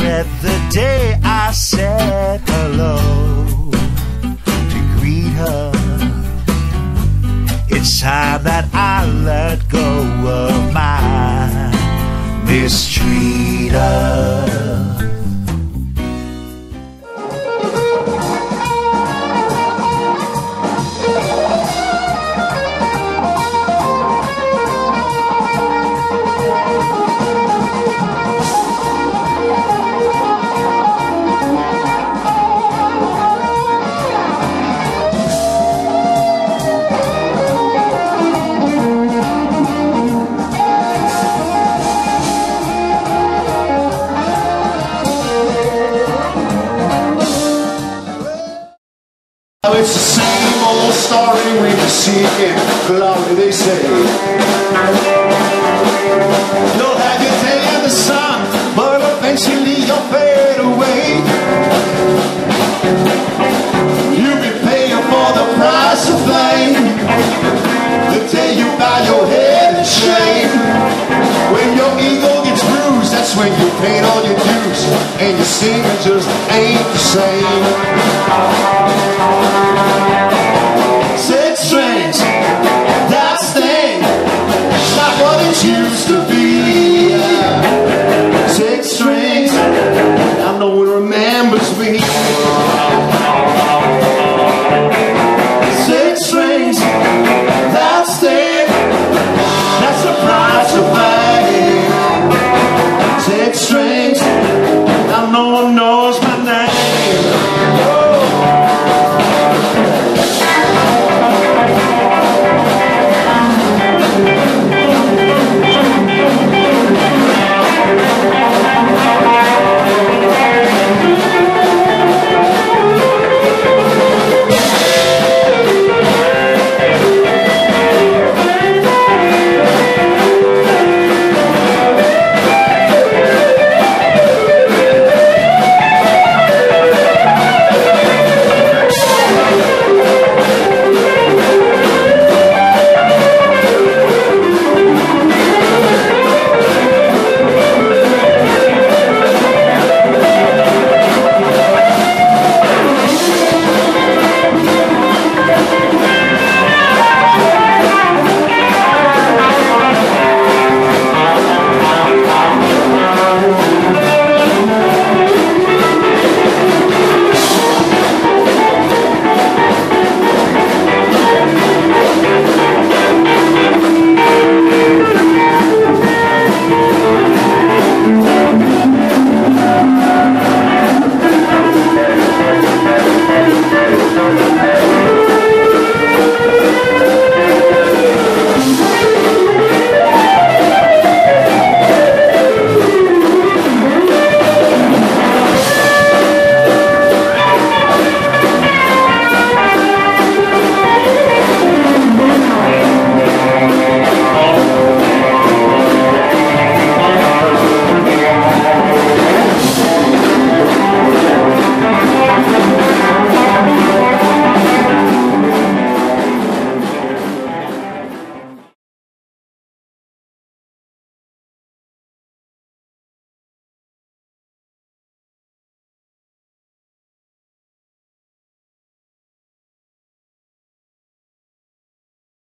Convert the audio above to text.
regret the day I said hello to greet her. It's time that I let go of my mistreater. It's the same old story when you see it, glory they say. You'll have your day in the sun, but eventually you'll fade away. You'll be paying for the price of fame the day you bow your head in shame. When your ego gets bruised, that's when you paid all your dues, and your singing just ain't the same. Six strings, that thing, it's not what it used to be. Six strings, I know it remembers me. Six strings, that thing, that's the price to pay. Six strings, I know